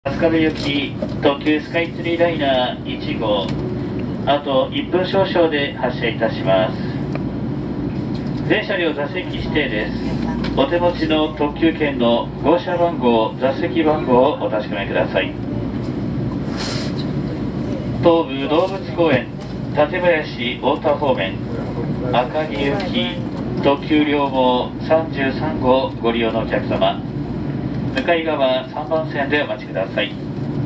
春日部行き特急スカイツリーライナー1号、あと1分少々で発車いたします。全車両座席指定です。お手持ちの特急券の号車番号、座席番号をお確かめください。東武動物公園館林太田方面赤城行き特急両毛33号ご利用のお客様、向かい側3番線でお待ちください。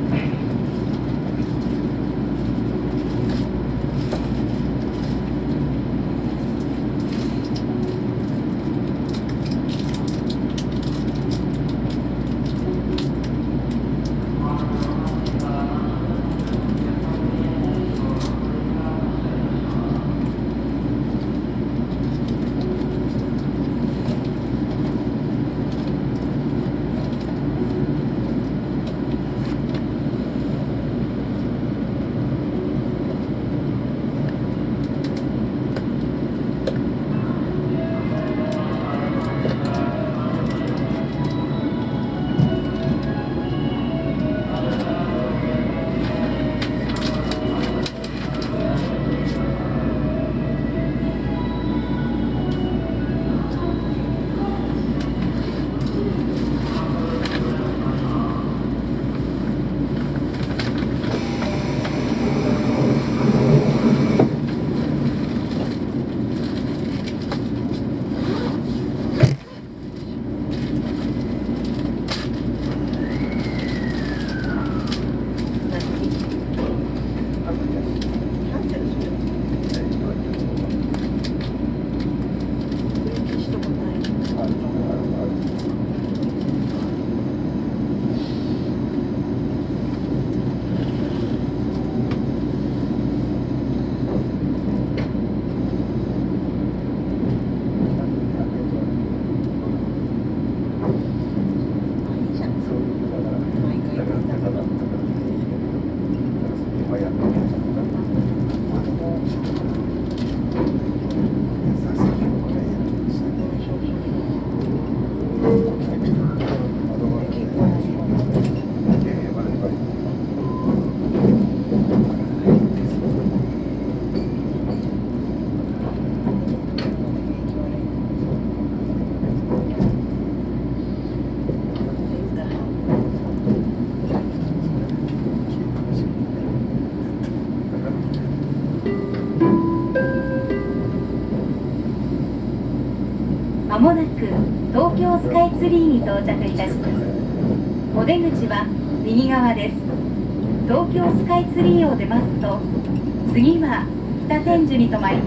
まもなく東京スカイツリーに到着いたします。お出口は右側です。東京スカイツリーを出ますと、次は北千住に停まります。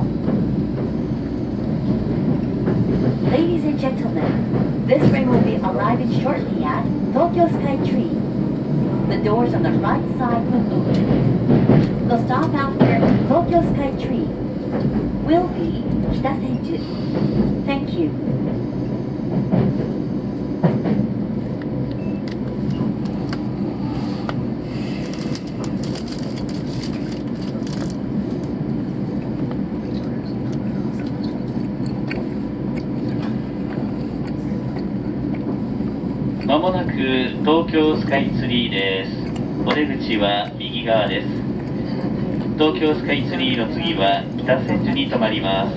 Ladies and gentlemen, this train will be arriving shortly at Tokyo Sky Tree. The doors on the right side will open. The stop after Tokyo Sky Tree will be Kitasenju. Thank you. まもなく東京スカイツリーです。お出口は右側です。東京スカイツリーの次は北千住に停まります。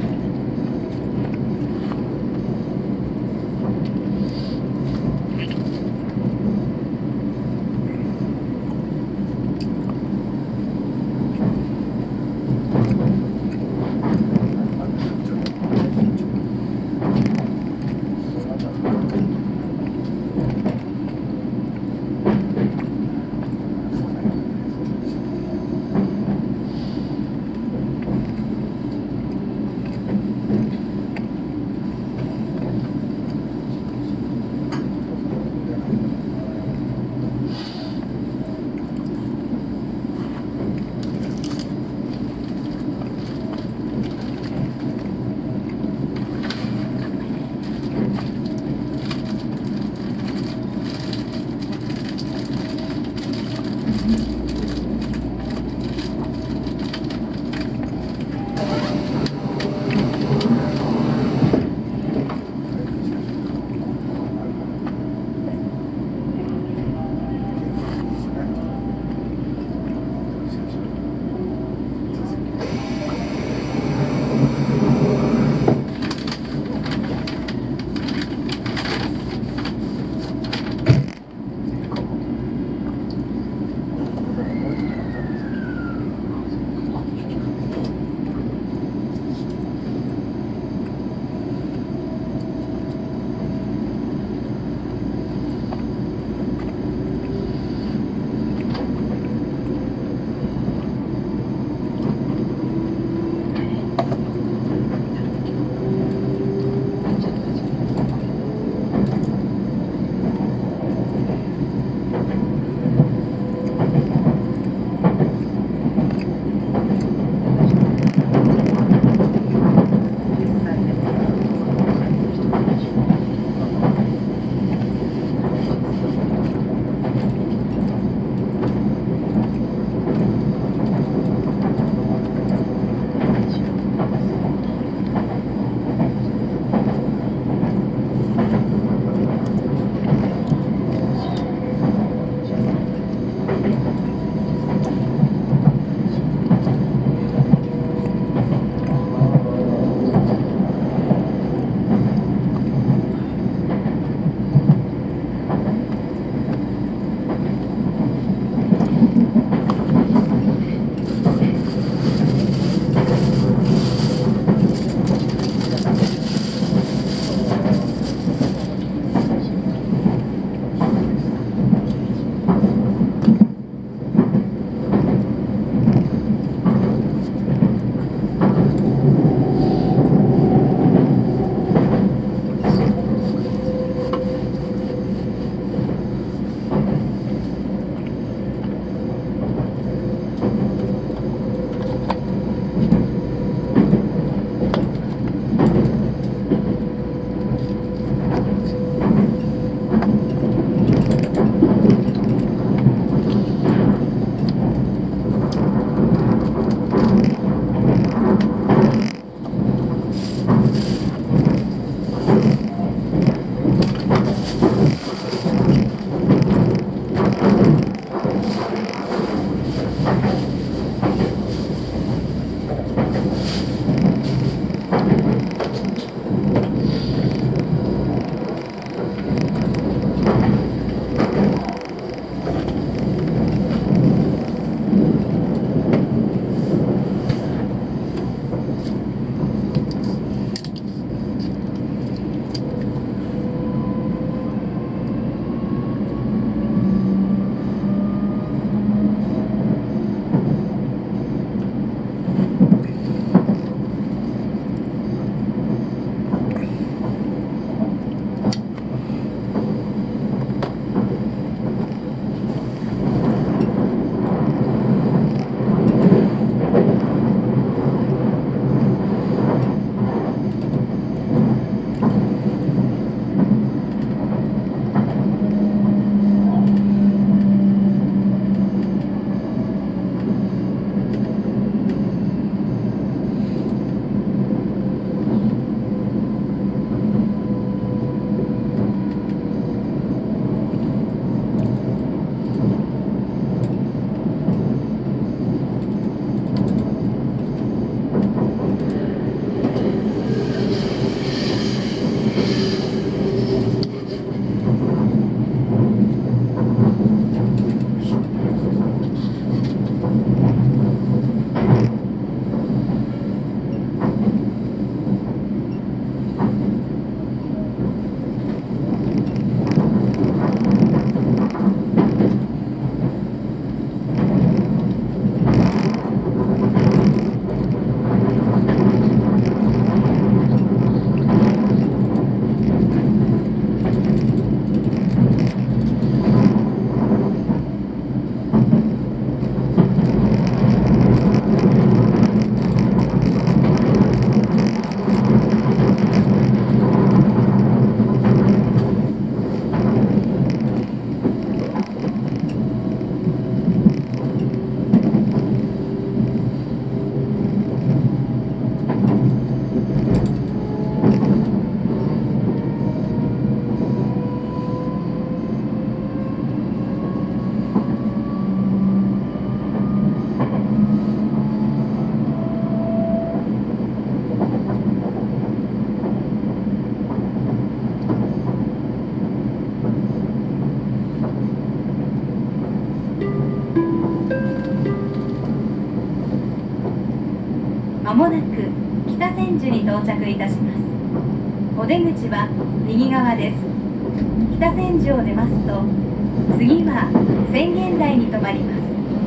もなく北千住に到着いたします。お出口は右側です。北千住を出ますと、次は浅間台に停まります。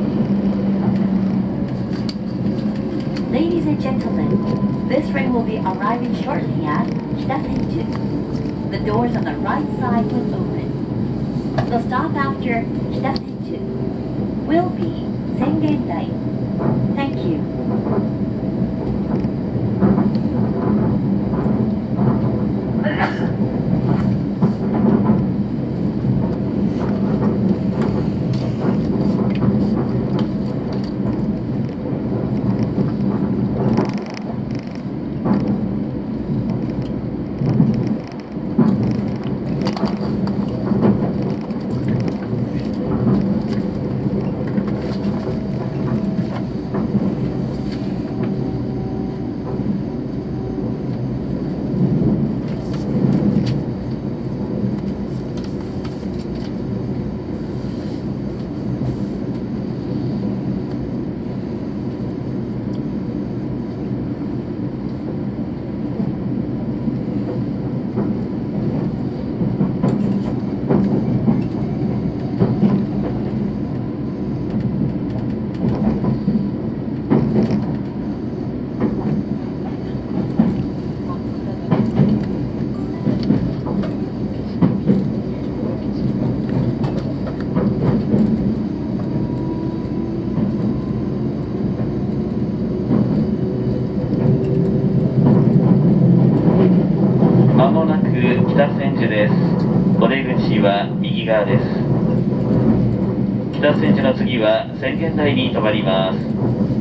Ladies and gentlemen, this train will be arriving shortly at Kitasenju. The doors on the right side will open. The stop after Kitasenju will be Sengendai. Thank you. まもなく北千住です。お出口は右側です。北千住の次は浅間台に停まります。